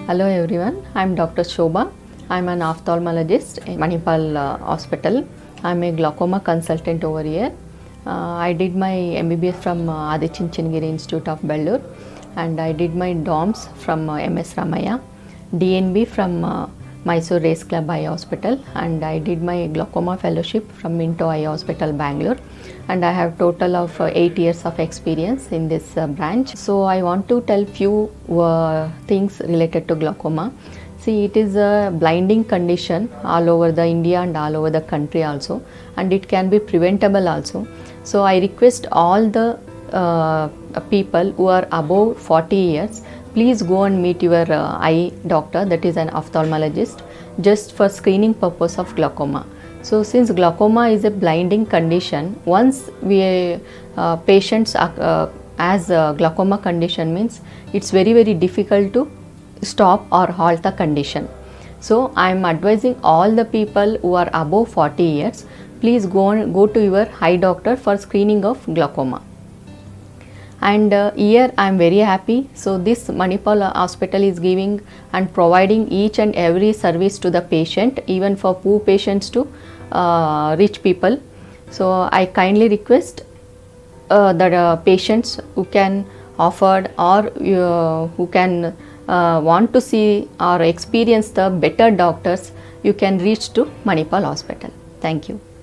Hello everyone, I am Dr. Shobha. I am an ophthalmologist in Manipal Hospital. I am a glaucoma consultant over here. I did my MBBS from Adi Chinchinagiri Institute of Bellur, and I did my DOMS from MS Ramaya, DNB from Mysore Race Club Eye Hospital, and I did my glaucoma fellowship from Minto Eye Hospital, Bangalore, and I have total of 8 years of experience in this branch. So I want to tell few things related to glaucoma. See, it is a blinding condition all over the India and all over the country also, and it can be preventable also. So I request all the people who are above 40 years, please go and meet your eye doctor, that is an ophthalmologist, just for screening purpose of glaucoma. So since glaucoma is a blinding condition, once we patients as glaucoma condition means, it's very difficult to stop or halt the condition. So I am advising all the people who are above 40 years, please go to your eye doctor for screening of glaucoma. And here I am very happy. So this Manipal Hospital is giving and providing each and every service to the patient, even for poor patients to rich people. So I kindly request the patients who can afford or who can want to see or experience the better doctors, you can reach to Manipal Hospital. Thank you.